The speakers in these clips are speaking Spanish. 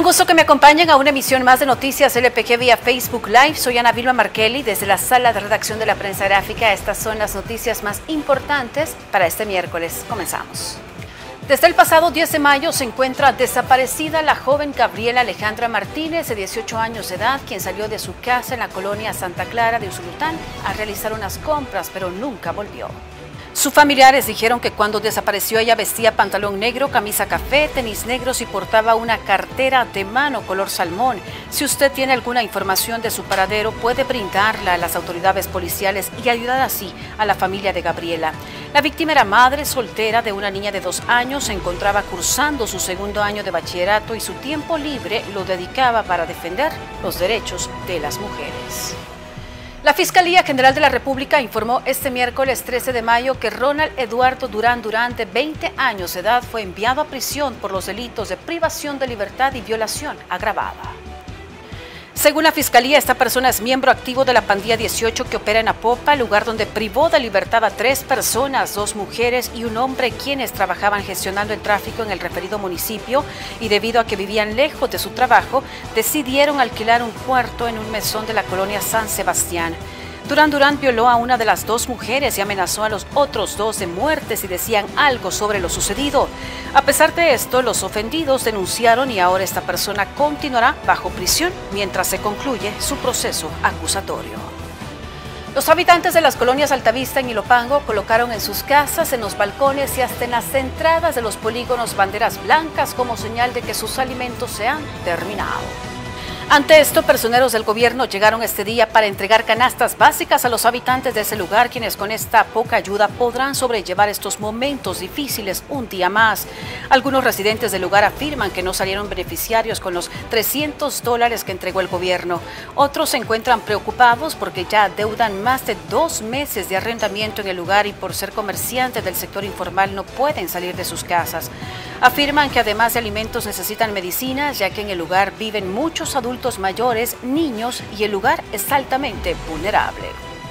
gusto que me acompañen a una emisión más de Noticias LPG vía Facebook Live. Soy Ana Vilma Markelly desde la sala de redacción de la prensa gráfica. Estas son las noticias más importantes para este miércoles. Comenzamos. Desde el pasado 10 de mayo se encuentra desaparecida la joven Gabriela Alejandra Martínez, de 18 años de edad, quien salió de su casa en la colonia Santa Clara de Usulután a realizar unas compras, pero nunca volvió. Sus familiares dijeron que cuando desapareció ella vestía pantalón negro, camisa café, tenis negros y portaba una cartera de mano color salmón. Si usted tiene alguna información de su paradero, puede brindarla a las autoridades policiales y ayudar así a la familia de Gabriela. La víctima era madre soltera de una niña de 2 años, se encontraba cursando su segundo año de bachillerato y su tiempo libre lo dedicaba para defender los derechos de las mujeres. La Fiscalía General de la República informó este miércoles 13 de mayo que Ronald Eduardo Durán Durán, de 20 años de edad, fue enviado a prisión por los delitos de privación de libertad y violación agravada. Según la Fiscalía, esta persona es miembro activo de la pandilla 18 que opera en Apopa, lugar donde privó de libertad a 3 personas, 2 mujeres y un hombre, quienes trabajaban gestionando el tráfico en el referido municipio, y debido a que vivían lejos de su trabajo, decidieron alquilar un cuarto en un mesón de la colonia San Sebastián. Durán Durán violó a una de las 2 mujeres y amenazó a los otros 2 de muerte si decían algo sobre lo sucedido. A pesar de esto, los ofendidos denunciaron y ahora esta persona continuará bajo prisión mientras se concluye su proceso acusatorio. Los habitantes de las colonias Altavista en Ilopango colocaron en sus casas, en los balcones y hasta en las entradas de los polígonos banderas blancas como señal de que sus alimentos se han terminado. Ante esto, personeros del gobierno llegaron este día para entregar canastas básicas a los habitantes de ese lugar, quienes con esta poca ayuda podrán sobrellevar estos momentos difíciles un día más. Algunos residentes del lugar afirman que no salieron beneficiarios con los $300 que entregó el gobierno. Otros se encuentran preocupados porque ya deudan más de 2 meses de arrendamiento en el lugar y por ser comerciantes del sector informal no pueden salir de sus casas. Afirman que además de alimentos necesitan medicinas, ya que en el lugar viven muchos adultos mayores, niños y el lugar es altamente vulnerable.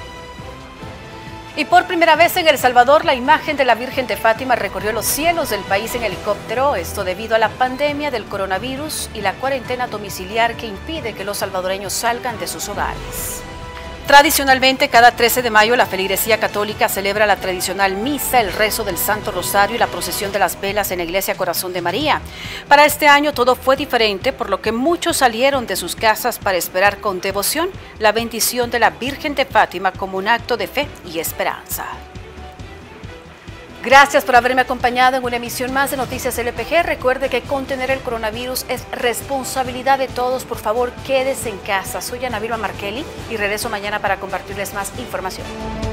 Y por primera vez en El Salvador, la imagen de la Virgen de Fátima recorrió los cielos del país en helicóptero, esto debido a la pandemia del coronavirus y la cuarentena domiciliar que impide que los salvadoreños salgan de sus hogares. Tradicionalmente, cada 13 de mayo, la feligresía católica celebra la tradicional misa, el rezo del Santo Rosario y la procesión de las velas en la Iglesia Corazón de María. Para este año todo fue diferente, por lo que muchos salieron de sus casas para esperar con devoción la bendición de la Virgen de Fátima como un acto de fe y esperanza. Gracias por haberme acompañado en una emisión más de Noticias LPG. Recuerde que contener el coronavirus es responsabilidad de todos. Por favor, quédese en casa. Soy Ana Vilma Markelly y regreso mañana para compartirles más información.